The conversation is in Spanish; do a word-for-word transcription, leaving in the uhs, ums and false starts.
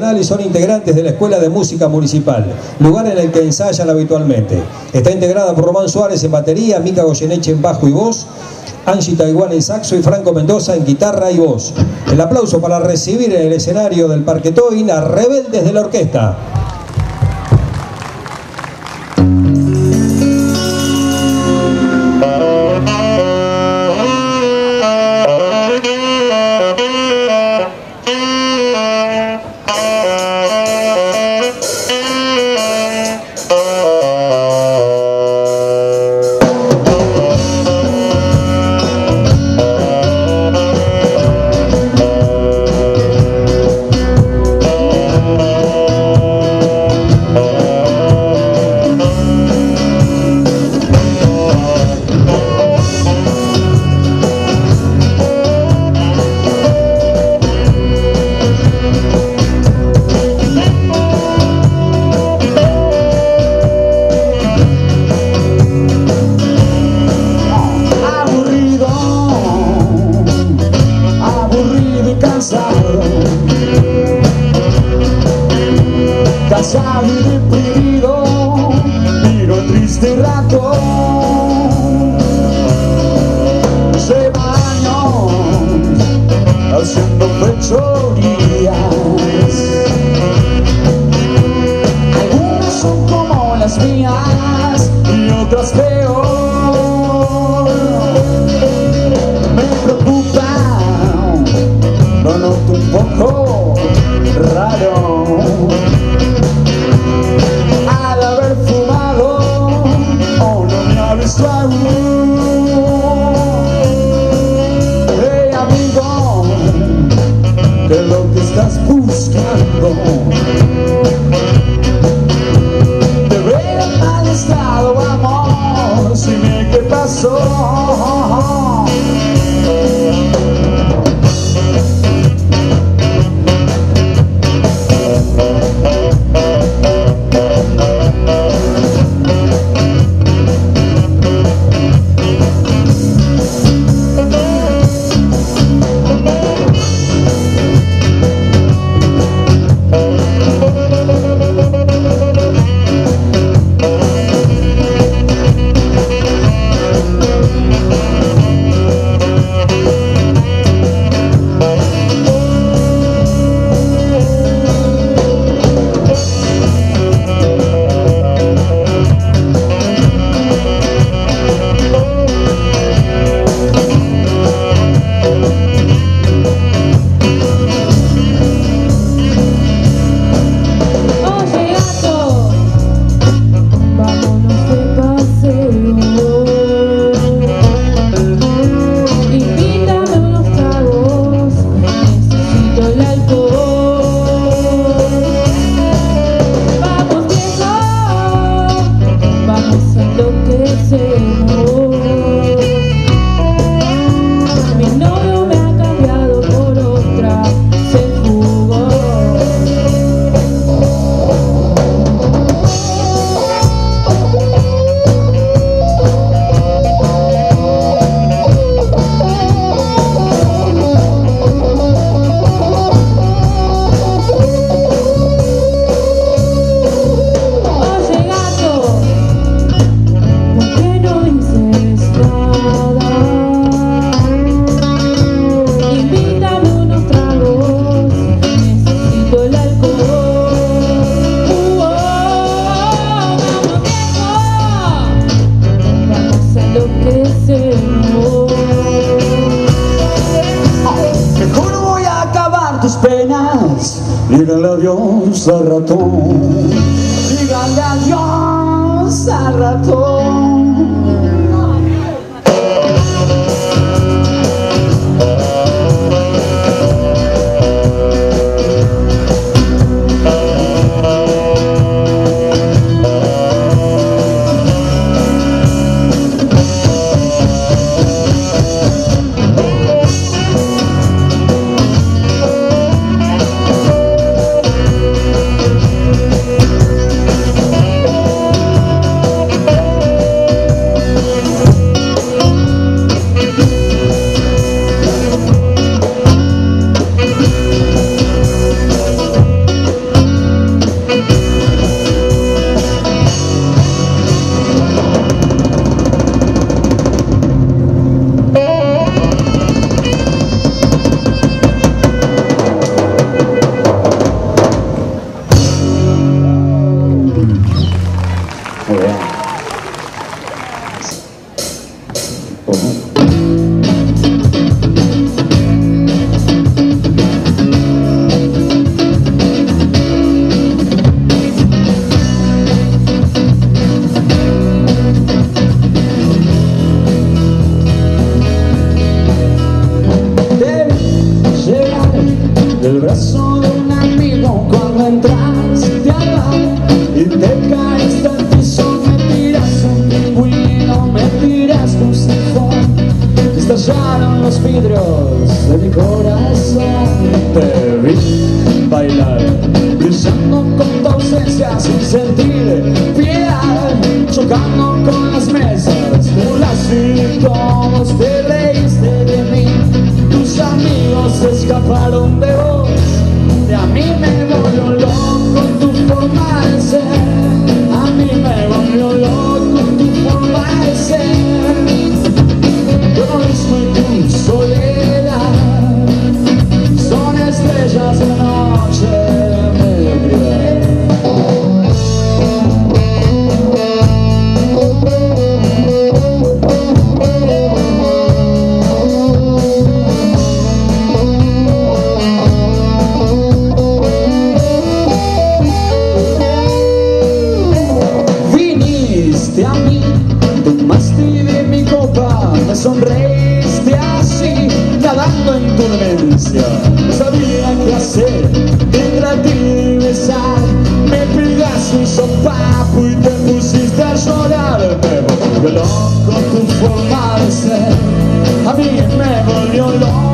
y son integrantes de la Escuela de Música Municipal, lugar en el que ensayan habitualmente. Está integrada por Román Suárez en batería, Mica Goyeneche en bajo y voz, Angie Taiwán en saxo y Franco Mendoza en guitarra y voz. El aplauso para recibir en el escenario del Parque Toin a Rebeldes de la Orquesta. Cansado y deprimido, miro el triste rato. Lleva años haciendo fechorías. Algunas son como las mías y otras peor. Me preocupa, lo noto un poco raro. Hey amigo, ¿qué es lo que estás buscando? Te veo en mal estado, vamos, dime qué pasó. Penas, díganle adiós al ratón, díganle adiós al ratón. luchando con tu ausencia sin sentir piedad, chocando con las mesas, burlaste y todos te reíste de mí. Tus amigos escaparon de vos, y a mí me volvió loco tu forma de ser. A mí me volvió loco tu forma de ser. Yo no soy tu soledad, son estrellas de noche de mediocridad. Viniste a mí, tomaste de mi copa, me sonreíste así, nadando en tu demencia. No sabía qué hacer, entre a ti y besar. Me pegaste un sopapo y te pusiste a llorar. Me volvió loco tu forma de ser, a mí me volvió loco